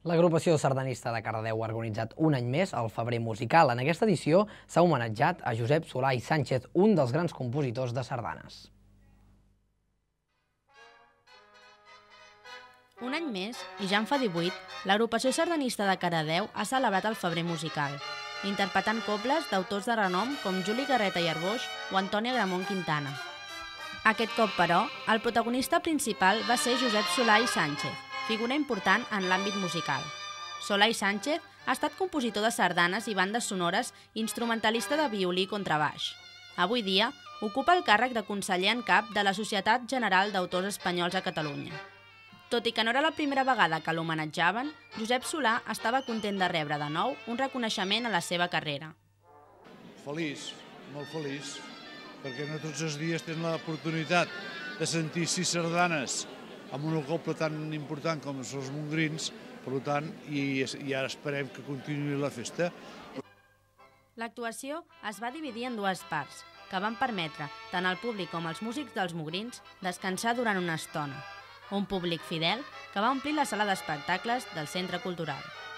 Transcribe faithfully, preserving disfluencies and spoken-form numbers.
L'agrupació sardanista de Cardedeu ha organitzat un any més el Febrer Musical. En aquesta edició s'ha homenatjat a Josep Solà i Sánchez, un dels grans compositors de sardanes. Un any més, i ja en fa divuit, l'agrupació sardanista de Cardedeu ha celebrat el Febrer Musical, interpretant cobles d'autors de renom com Juli Garreta i Arboix o Antoni Agramont Quintana. Aquest cop, però, el protagonista principal va ser Josep Solà i Sánchez, figura important en l'àmbit musical. Solà i Sánchez ha estat compositor de sardanes i bandes sonores i instrumentalista de violí i contrabaix. Avui dia, ocupa el càrrec de conseller en cap de la Societat General d'Autors Espanyols a Catalunya. Tot i que no era la primera vegada que l'homenatjaven, Josep Solà estava content de rebre de nou un reconeixement a la seva carrera. Feliç, molt feliç, perquè no tots els dies tens l'oportunitat de sentir sis sardanes amb una copla tan important com són els mongrins, per tant, i, i ara esperem que continuï la festa. L'actuació es va dividir en dues parts, que van permetre tant al públic com als músics dels mongrins descansar durant una estona. Un públic fidel que va omplir la sala d'espectacles del Centre Cultural.